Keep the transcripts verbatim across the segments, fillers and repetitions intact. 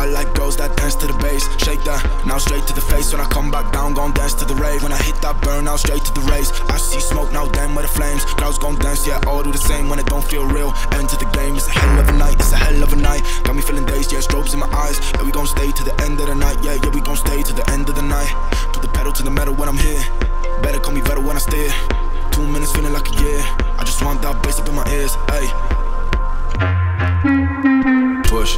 I like girls that dance to the bass. Shake that, now straight to the face. When I come back down, gon' dance to the rave. When I hit that burn, now straight to the race. I see smoke, now damn where the flames. Crowds gon' dance, yeah, all do the same. When it don't feel real, enter the game. It's a hell of a night, it's a hell of a night. Got me feeling dazed, yeah, strobes in my eyes. Yeah, we gon' stay to the end of the night. Yeah, yeah, we gon' stay to the end of the night. Put the pedal to the metal when I'm here. Better call me better when I steer. Two minutes feeling like a year. I just want that bass up in my ears, ayy. Push.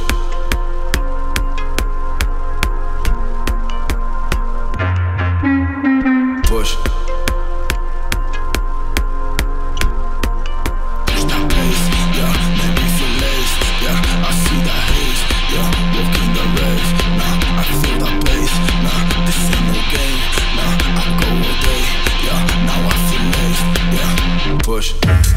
Push. Push that bass, yeah, make me feel laced. Yeah, I see that haze, yeah, walking the rave. Nah, I feel that bass, nah, this ain't no game. Nah, I go all day, yeah, now I feel laced. Yeah, push.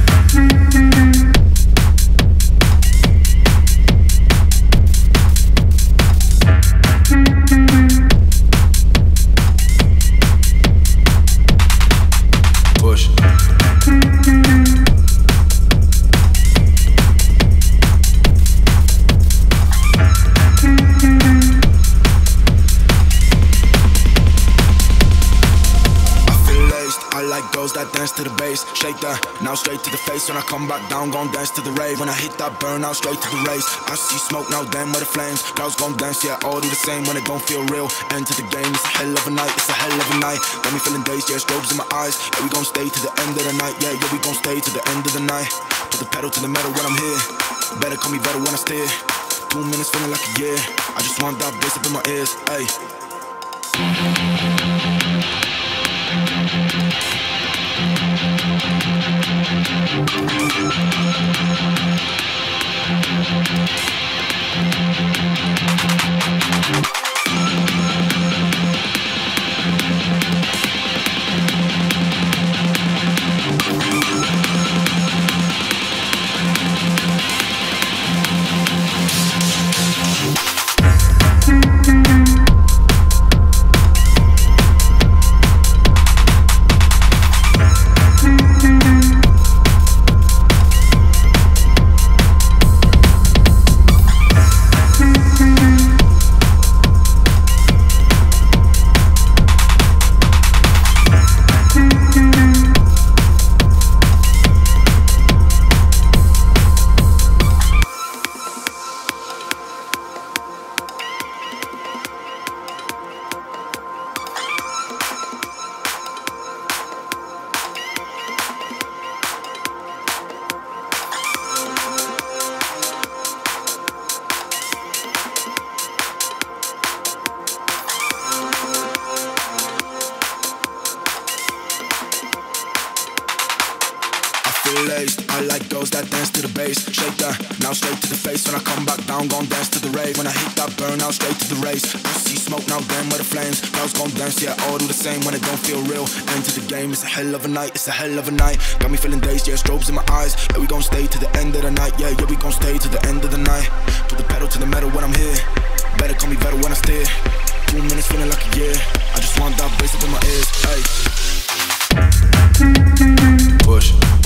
That dance to the bass, shake that, now straight to the face. When I come back down, gon' dance to the rave. When I hit that burn, now straight to the race. I see smoke, now damn where the flames. Crowds gon' dance, yeah, all do the same. When it don't feel real, enter the game. It's a hell of a night, it's a hell of a night. Got me feeling dazed, yeah, strobes in my eyes. Yeah, we gon' stay to the end of the night. Yeah, yeah, we gon' stay to the end of the night. Put the pedal to the metal when I'm here. Better call me better when I steer. Two minutes feeling like a year. I just want that bass up in my ears, ayy. I like girls that dance to the bass. Shake that, now straight to the face. When I come back down, gon' dance to the rave. When I hit that burn, now straight to the race. I see smoke, now damn where the flames. Crowds gon' dance, yeah, all do the same. When it don't feel real, enter the game. It's a hell of a night, it's a hell of a night. Got me feeling dazed, yeah, strobes in my eyes. Yeah, we gon' stay to the end of the night. Yeah, yeah, we gon' stay to the end of the night. Put the pedal to the metal when I'm here. Better call me better when I steer. Two minutes feeling like a year. I just want that bass up in my ears, ayy. Push.